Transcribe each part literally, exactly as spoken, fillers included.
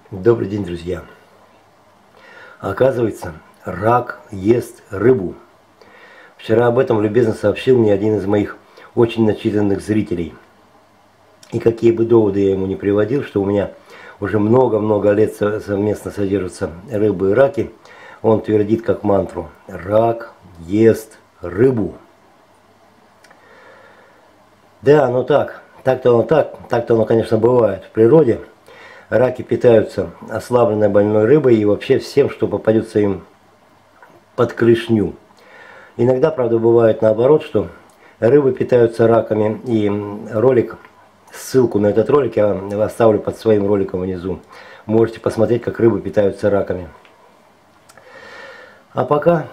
Добрый день, друзья! Оказывается, рак ест рыбу. Вчера об этом любезно сообщил мне один из моих очень начитанных зрителей. И какие бы доводы я ему не приводил, что у меня уже много-много лет совместно содержатся рыбы и раки, он твердит как мантру: рак ест рыбу. Да, ну так, так-то оно так, так-то оно, конечно, бывает в природе. Раки питаются ослабленной больной рыбой и вообще всем, что попадется им под клешню. Иногда, правда, бывает наоборот, что рыбы питаются раками, и ролик, ссылку на этот ролик я оставлю под своим роликом внизу. Можете посмотреть, как рыбы питаются раками. А пока...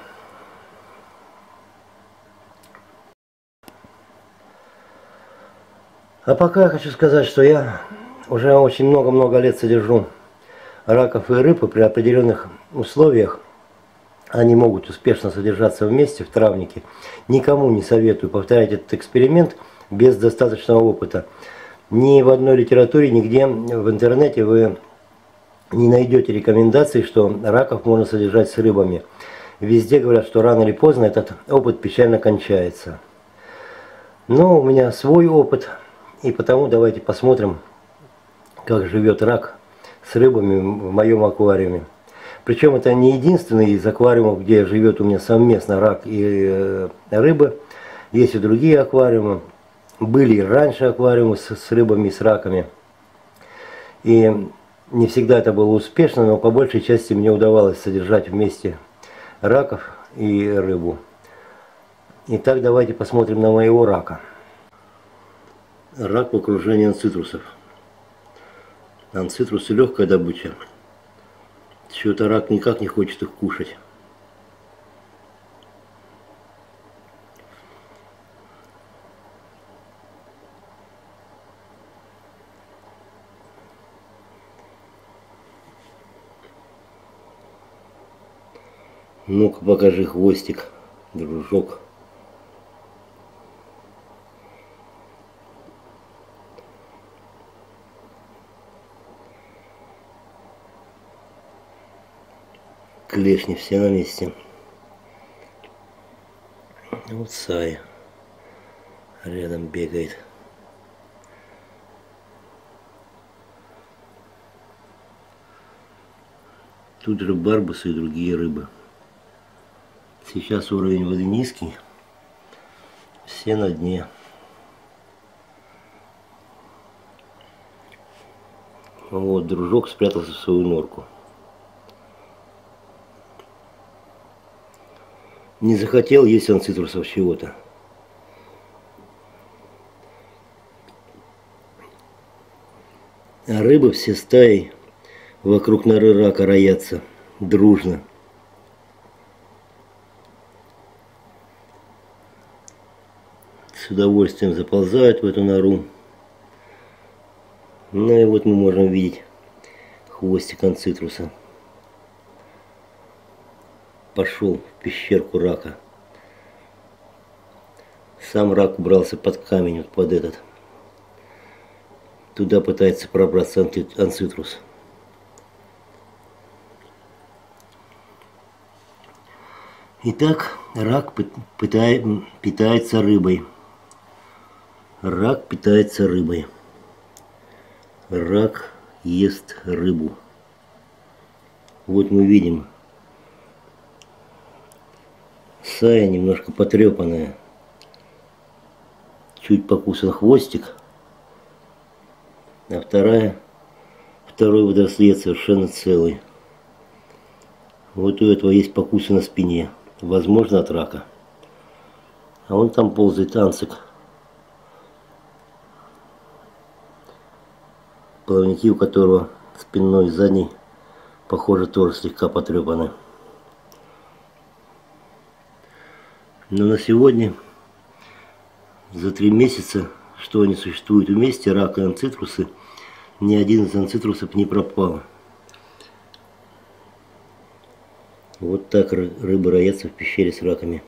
А пока я хочу сказать, что я уже очень много-много лет содержу раков и рыб, и при определенных условиях они могут успешно содержаться вместе в травнике. Никому не советую повторять этот эксперимент без достаточного опыта. Ни в одной литературе, нигде в интернете вы не найдете рекомендаций, что раков можно содержать с рыбами. Везде говорят, что рано или поздно этот опыт печально кончается. Но у меня свой опыт, и потому давайте посмотрим, как живет рак с рыбами в моем аквариуме. Причем это не единственный из аквариумов, где живет у меня совместно рак и рыбы. Есть и другие аквариумы. Были и раньше аквариумы с, с рыбами и с раками. И не всегда это было успешно, но по большей части мне удавалось содержать вместе раков и рыбу. Итак, давайте посмотрим на моего рака. Рак в окружении анцитрусов. Анцитрусы легкая добыча. Чего-то рак никак не хочет их кушать. Ну-ка покажи хвостик, дружок. Клешни все на месте. Вот Сай рядом бегает. Тут же барбусы и другие рыбы. Сейчас уровень воды низкий. Все на дне. Вот дружок спрятался в свою норку. Не захотел есть анцитрусов чего-то. А рыбы все стаи вокруг норы рака роятся дружно. С удовольствием заползают в эту нору. Ну и вот мы можем видеть хвостик анцитруса. Пошел в пещерку рака. Сам рак убрался под камень, вот под этот. Туда пытается пробраться анцитрус. Итак, рак пытает, питается рыбой. Рак питается рыбой. Рак ест рыбу. Вот мы видим. Сая немножко потрепанная. Чуть покусан хвостик. А вторая, второй водорослет совершенно целый. Вот у этого есть покусы на спине. Возможно, от рака. А вон там ползает анцик. Плавники у которого спинной и задний, похоже, тоже слегка потрепаны. Но на сегодня, за три месяца, что они существуют вместе, рак и анцитрусы, ни один из анцитрусов не пропал. Вот так рыбы роятся в пещере с раками.